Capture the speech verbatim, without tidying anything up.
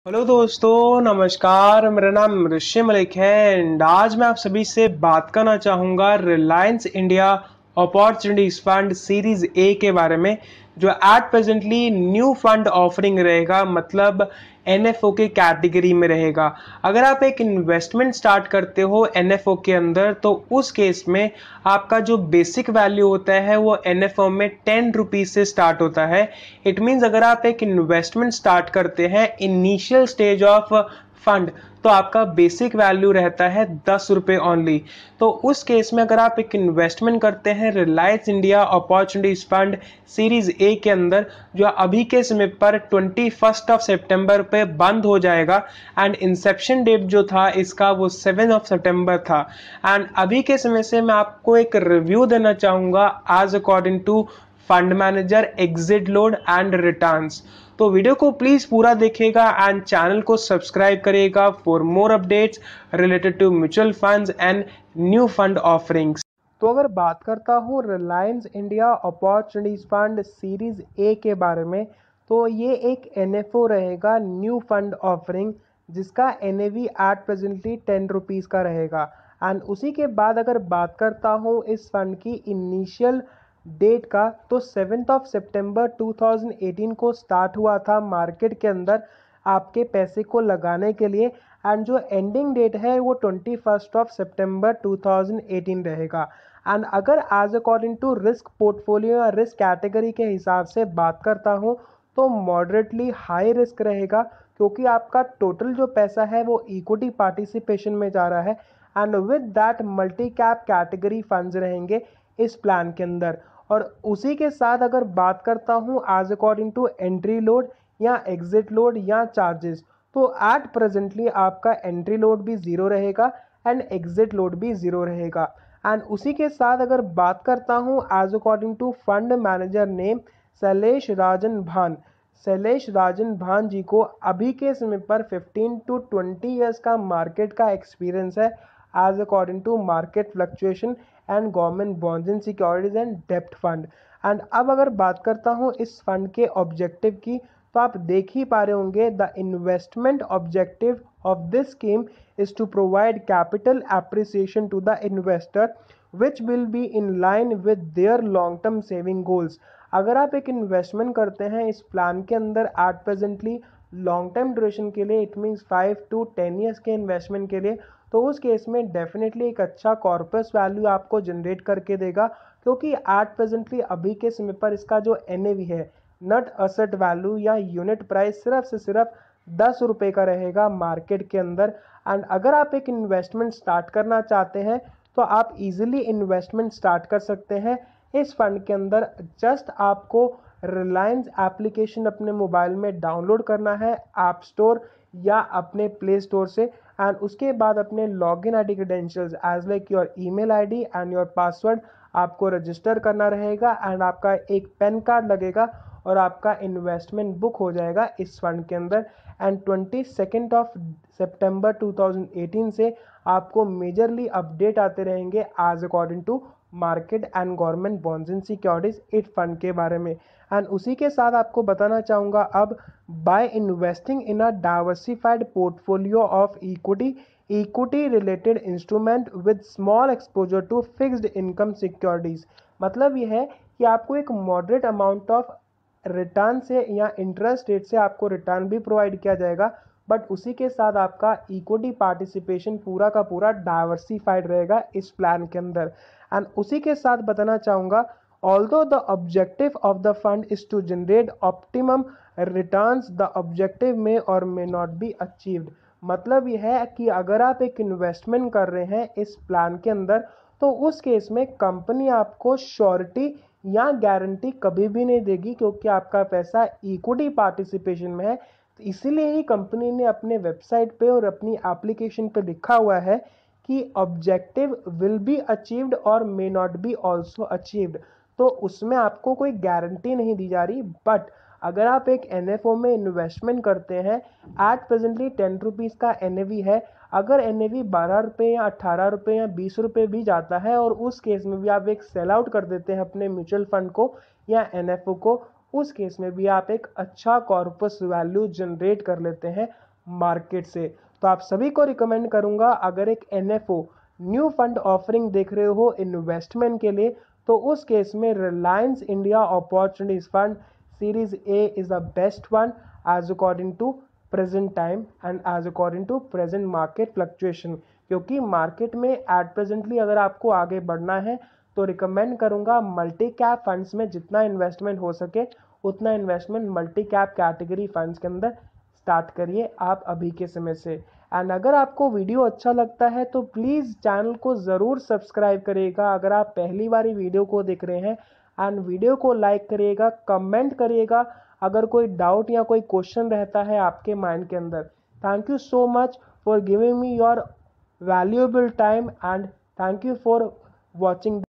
Hello दोस्तों, नमस्कार। मेरा नाम ऋषि मलिक है एंड आज मैं आप सभी से बात करना चाहूँगा Reliance India opportunities fund series A के बारे में, जो at presently new fund offering रहेगा, मतलब एनएफओ के कैटेगरी में रहेगा। अगर आप एक इन्वेस्टमेंट स्टार्ट करते हो एनएफओ के अंदर, तो उस केस में आपका जो बेसिक वैल्यू होता है वो एनएफओ में टेन रुपीज से स्टार्ट होता है। इट मीन्स अगर आप एक इन्वेस्टमेंट स्टार्ट करते हैं इनिशियल स्टेज ऑफ फंड, तो आपका बेसिक वैल्यू रहता है दस रुपये ओनली। तो उस केस में अगर आप एक इन्वेस्टमेंट करते हैं Reliance India opportunities fund series A के अंदर, जो अभी के समय पर ट्वेंटी फर्स्ट ऑफ सितंबर पे बंद हो जाएगा एंड इंसेप्शन डेट जो था इसका वो सेवन ऑफ सितंबर था। एंड अभी के समय से मैं आपको एक रिव्यू देना चाहूँगा as according to fund manager, exit load and returns. तो वीडियो को प्लीज पूरा देखिएगा एंड चैनल को सब्सक्राइब करिएगा for more updates related to mutual funds and new fund offerings. तो अगर बात करता हूँ Reliance India opportunities fund series A के बारे में, तो ये एक एनएफओ रहेगा, न्यू फंड ऑफरिंग, जिसका NAV at presently ten rupees का रहेगा। एंड उसी के बाद अगर बात करता हूँ इस फंड की इनिशियल डेट का, तो seventh of September two thousand eighteen को स्टार्ट हुआ था मार्केट के अंदर आपके पैसे को लगाने के लिए। एंड जो एंडिंग डेट है वो twenty first of September two thousand eighteen रहेगा। एंड अगर as according to risk portfolio या रिस्क कैटेगरी के हिसाब से बात करता हूँ, तो मॉडरेटली हाई रिस्क रहेगा, क्योंकि आपका टोटल जो पैसा है वो इक्विटी पार्टिसिपेशन में जा रहा है। And with that multi cap category funds रहेंगे इस प्लान के अंदर। और उसी के साथ अगर बात करता हूँ as according to entry load या एग्जिट लोड या चार्जेस, तो एट प्रेजेंटली आपका एंट्री लोड भी ज़ीरो रहेगा एंड एग्जिट लोड भी ज़ीरो रहेगा। एंड उसी के साथ अगर बात करता हूँ as according to fund manager name Shailesh Rajan Bhan, Shailesh Rajan भान जी को अभी के समय पर फिफ्टीन टू ट्वेंटी ईयर्स का मार्केट का एक्सपीरियंस है as according to market fluctuation and government bonds and securities and डेप्ट फंड। एंड अब अगर बात करता हूँ इस फंड के ऑब्जेक्टिव की, तो आप देख ही पा रहे होंगे the investment objective of this scheme is to provide capital appreciation to the investor which will be in line with their long term saving goals. अगर आप एक इन्वेस्टमेंट करते हैं इस प्लान के अंदर at presently long term duration के लिए, it means five to ten years के इन्वेस्टमेंट के लिए, तो उस केस में डेफिनेटली एक अच्छा कॉर्पस वैल्यू आपको जनरेट करके देगा, क्योंकि एट प्रेजेंटली अभी के समय पर इसका जो एनएवी है, नेट असेट वैल्यू या यूनिट प्राइस, सिर्फ से सिर्फ दस रुपये का रहेगा मार्केट के अंदर। एंड अगर आप एक इन्वेस्टमेंट स्टार्ट करना चाहते हैं तो आप इजीली इन्वेस्टमेंट स्टार्ट कर सकते हैं इस फंड के अंदर। जस्ट आपको रिलायंस एप्लीकेशन अपने मोबाइल में डाउनलोड करना है ऐप स्टोर या अपने प्ले स्टोर से, एंड उसके बाद अपने login ID credentials as like your email ID and your password आपको रजिस्टर करना रहेगा। एंड आपका एक पेन कार्ड लगेगा और आपका इन्वेस्टमेंट बुक हो जाएगा इस फंड के अंदर। And twenty second of September two thousand eighteen से आपको मेजरली अपडेट आते रहेंगे as according to market and government bonds and securities इस फंड के बारे में। एंड उसी के साथ आपको बताना चाहूँगा, अब by investing in a diversified portfolio of equity equity related instrument with small exposure to fixed income securities, मतलब यह है कि आपको एक मॉडरेट अमाउंट ऑफ रिटर्न से या इंटरेस्ट रेट से आपको रिटर्न भी प्रोवाइड किया जाएगा, बट उसी के साथ आपका इक्विटी पार्टिसिपेशन पूरा का पूरा डाइवर्सिफाइड रहेगा इस प्लान के अंदर। एंड उसी के साथ बताना चाहूँगा, although the objective of the fund is to generate optimum returns, the objective may or may not be achieved। मतलब यह है कि अगर आप एक इन्वेस्टमेंट कर रहे हैं इस प्लान के अंदर, तो उस केस में कंपनी आपको श्योरिटी या गारंटी कभी भी नहीं देगी, क्योंकि आपका पैसा इक्विटी पार्टिसिपेशन में है। तो इसीलिए ही कंपनी ने अपने वेबसाइट पे और अपनी एप्लीकेशन पे लिखा हुआ है कि ऑब्जेक्टिव विल बी अचीव्ड और may not be also achieved. तो उसमें आपको कोई गारंटी नहीं दी जा रही, बट अगर आप एक एनएफओ में इन्वेस्टमेंट करते हैं, एट प्रेजेंटली टेन रुपीज़ का एनएवी है, अगर एनएवी बारह रुपये या अट्ठारह रुपये या बीस रुपये भी जाता है और उस केस में भी आप एक सेल आउट कर देते हैं अपने म्यूचुअल फंड को या एनएफओ को, उस केस में भी आप एक अच्छा कॉर्पस वैल्यू जनरेट कर लेते हैं मार्केट से। तो आप सभी को रिकमेंड करूंगा, अगर एक एनएफओ न्यू फंड ऑफरिंग देख रहे हो इन्वेस्टमेंट के लिए, तो उस केस में Reliance India opportunities fund series A is the best one as according to present time and as according to present market fluctuation. क्योंकि मार्केट में एट प्रेजेंटली अगर आपको आगे बढ़ना है तो रिकमेंड करूंगा मल्टी कैप फंड्स में जितना इन्वेस्टमेंट हो सके उतना investment multi cap category funds के अंदर स्टार्ट करिए आप अभी के समय से। एंड अगर आपको वीडियो अच्छा लगता है तो प्लीज़ चैनल को ज़रूर सब्सक्राइब करिएगा अगर आप पहली बार वीडियो को देख रहे हैं। एंड वीडियो को लाइक करिएगा, कमेंट करिएगा अगर कोई डाउट या कोई क्वेश्चन रहता है आपके माइंड के अंदर। Thank you so much for giving me your valuable time and thank you for watching.